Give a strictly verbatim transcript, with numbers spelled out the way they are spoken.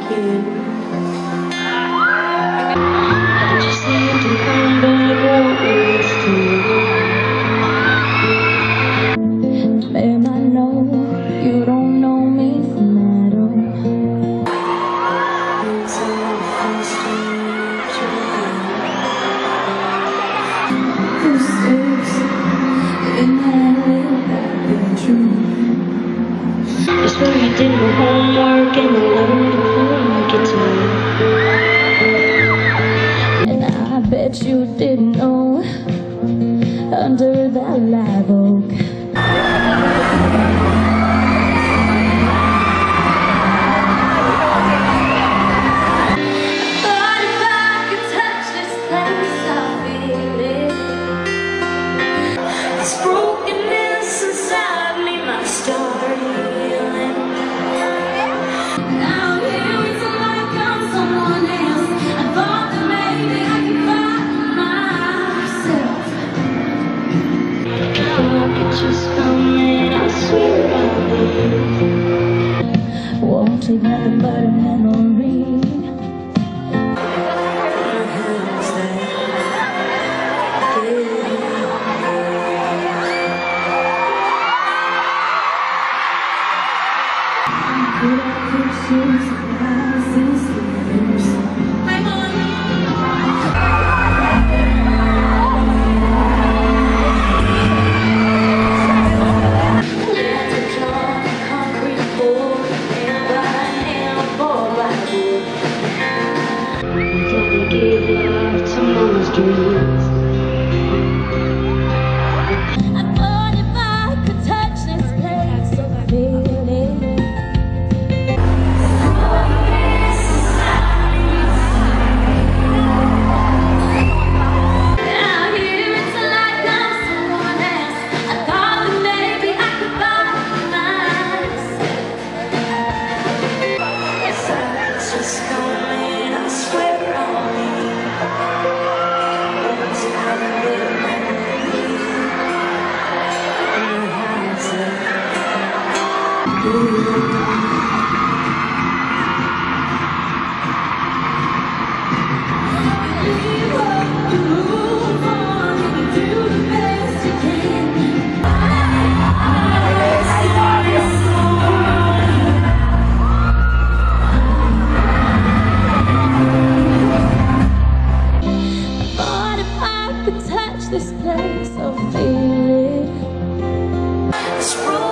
again. I just need to come back once too. Babe, I know you don't know me from Adam. It's where you did my homework and I learned to play guitar. And I bet you didn't know under that live oak. Thought if I could touch this place, I'd feel it. This brokenness inside me might start healing. Now here it's like I'm someone else. I thought that maybe I could find myself. Now I could just come in, I swear I'll leave. Won't take nothing but a memory. Dreams. I thought if I could touch this place, I feel it. Now here it's like I'm someone else. I thought that maybe I could find myself. If I could just come in, I swear I'll leave. This place, I'll feel it.